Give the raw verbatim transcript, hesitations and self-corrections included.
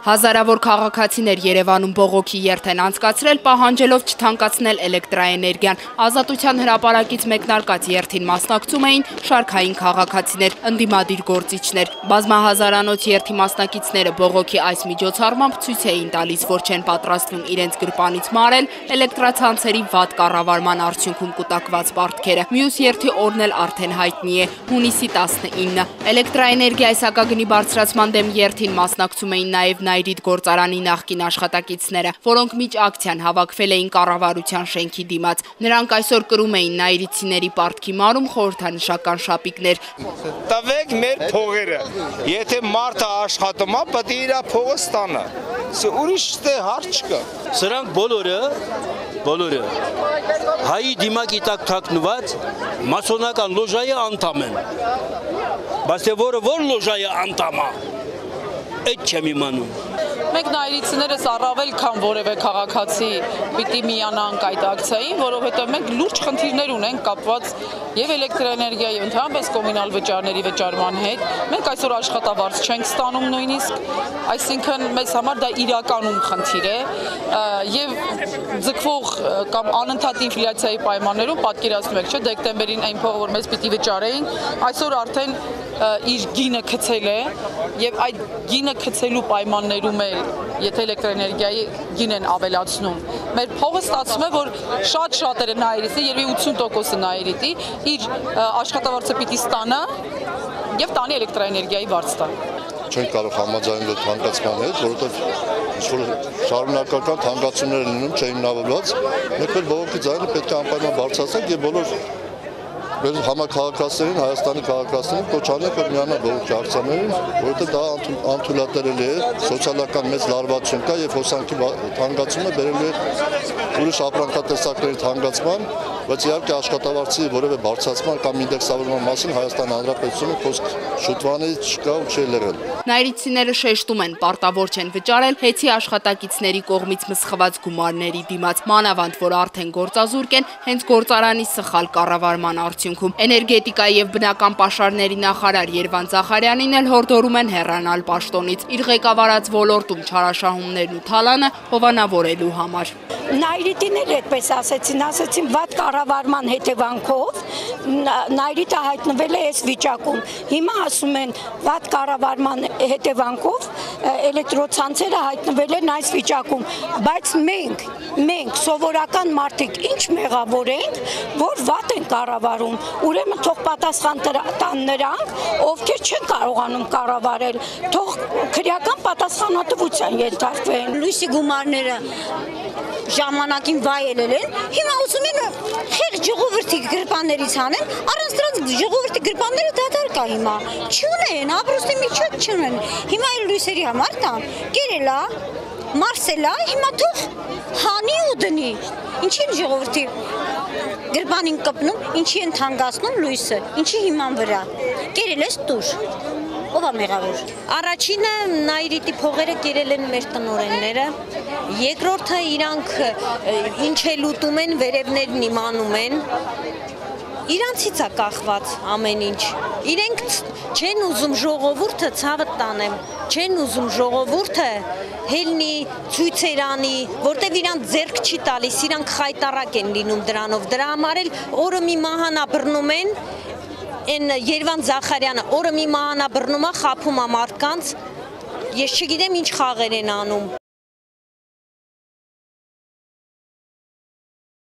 Հազարավոր քաղաքացիներ Երևանում բողոքի երթ են անցկացրել, պահանջելով չթանկացնել էլեկտրաէներգիան։ Ազատության հրապարակից մեկնարկած երթին մասնակցում էին շարքային քաղաքացիներ, ընդդիմադիր գործիչներ։ Բազմահազարանոց երթի մասնակիցները բողոքի այս միջոցառմամբ ցույց էին տալիս, որ չեն պատրաստվում իրենց գրպանից մարել էլեկտրացանցերի վատ կառավարման արդյունքում կուտակված պարտքերը։ Մյուս երթի օրն էլ արդեն հայտնի է՝ հունիսի տասնինը։ Էլեկտրաէներգիայի սակագնի բարձրացման դեմ երթին մասնակցում էին նաև Նայրիտ գործարանի նախկին աշխատակիցները, որոնք միջ ակցիան հավաքվել էին կառավարության շենքի դիմաց։ Նրանք այսօր կրում էին նայրիցիների պարտքի մարում խորհրդանշական շապիկներ։ Տվեք մեր փողերը։ Եթե մարդը աշխատում է, պետք է իր փողը ստանա։ Ուրիշ հարց չկա։ Սրանք բոլորը, բոլորը հայի դիմակի տակ թաքնված մասոնական լոժայի անդամ են։ Բայց թե որը որ լոժայի անդամ է, այդ չեմ իմանում։ Մենք նայրիցիներս առավել քան որևէ քաղաքացի պիտի միանանք այդ ակցիային, որովհետև մենք լուրջ խնդիրներ ունենք կապված եւ էլեկտրաէներգիայի եւ ընդհանրապես կոմունալ վճարների վճարման հետ։ Մենք այսօր աշխատավարձ չենք ստանում նույնիսկ, այսինքն մեզ համար դա իրականում խնդիր է եւ ձգվող կամ անընդհատ ինֆլյացիայի պայմաններում պատկերացնում եք, չէ՞, դեկտեմբերին այն փողը, որ մեզ պիտի վճարեին, այսօր արդեն իր գինը գցել է եւ այդ գինը գցելու պայմաններում էլ եթե էլեկտրաէներգիայի գին են ավելացնում, մեր փողը ստացվում է, որ շատ շատերը նայրիցի, երևի ութսուն տոկոսը նայրիտի, իր աշխատավարձը պիտի ստանա եւ տանի էլեկտրաէներգիայի վարձը։ Չենք կարող համաձայնել թանկացման հետ, որովհետև շարունակական թանկացումներ լինում չհիմնավորված, մենք էլ բողոքի ձայնը պետք է անպայման բարձրացնենք եւ բոլոր մեր համաքաղաքացիներին, Հայաստանի քաղաքացիներին կոչ անենք, որ միանան բողոքի ակցիաներին, որովհետև դա անթույլատրելի է, սոցիալական մեծ լարվածություն կա եւ հոսանքի թանկացումը բերելու է ուրիշ ապրանքատեսակների թանկացման, բայց իհարկե աշխատավարձի որևէ բարձրացման կամ ինդեքսավորման մասին Հայաստան Հանրապետությունը խոսք շուտվանից չկա ու չի եղել։ Նայրիցիները շեշտում են, պարտավոր չեն վճարել հեծի աշխատակիցների կողմից մսխված գումարների դիմաց, մանավանդ որ արդեն գործազուրկ են հենց գործարանի սխալ կառավարման արդյունքում։ Էներգետիկայի եւ բնական պաշարների նախարար Երվան Զախարյանին էլ հորդորում են հեռանալ պաշտոնից, իր ղեկավարած ոլորտում չարաշահումներն ու թալանը հովանավորելու համար։ Նայրիտիներ այդպես ասեցին, ասեցին վատ կառավարման հետևանքով Նայրիտը հայտնվել է այս վիճակում։ Հիմա ասում են վատ կառավարման հետևանքով էլեկտրոցանցերը հայտնվել են այս վիճակում, բայց մենք, մենք սովորական մարդիկ ինչ մեղավոր ենք, որ վատ են կառավարում, ուրեմն թող պատասխան տան նրանք, ովքեր չեն կարողանում կառավարել, թող քրեական պատասխանատվության ենթարկվեն։ Լույսի գումարները ժամանակին վայելել են, հիմա ուզում են խեղ ժողովրդի գրպաններից հանեն, առանց դրանց ժողովրդի գրպանները դադար կա հիմա, չունեն, ապրուստի միջոց չունեն, հիմա էլ լույսերի համար տան, կերելա, մարսելա, հիմա թող հանի ու դնի, ինչի են ժողովրդի գրպանին կպնում, ինչի են թանկացնում լույսը, ինչի հիման վրա, կերել ես տուր։ Ով է մեղավոր։ Առաջինը Նայրիտի փողերը կերել են մեր տնօրենները, երկրորդը իրանք ինչ էլ ուտում են, վերևներն իմանում են, իրանցից է կախված ամեն ինչ, իրենք չեն ուզում ժողովուրդը ցավը տանեմ, չեն ուզում ժողովուրդը հելնի, ցույցեր անի, որտեվ իրանք ձեռք չի տալիս, իրանք խայտառակ են լինում դրանով, դրա համար էլ օրը մի մահանա բռնում են, Են Երվան Զախարյանը օրը մի մահանա բռնում է, խաբում է մարդկանց, ես չգիտեմ ինչ խաղեր են անում։